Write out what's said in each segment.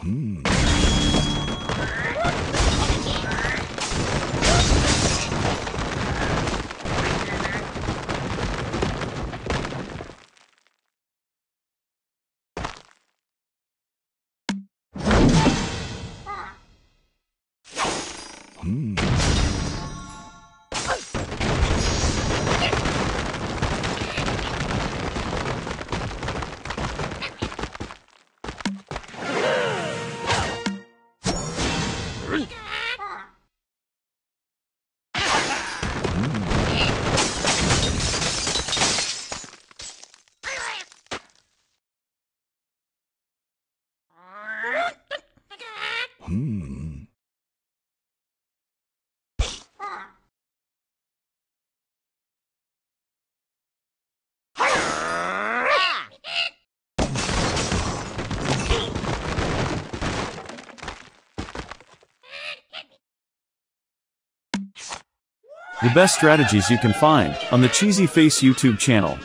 The best strategies you can find on the CheesyFace YouTube channel.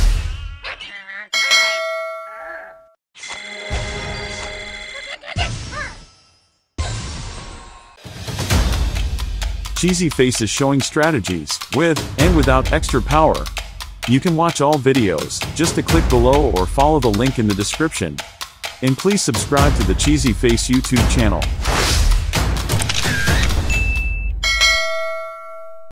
CheesyFace is showing strategies with and without extra power. You can watch all videos just to click below or follow the link in the description. And please subscribe to the CheesyFace YouTube channel.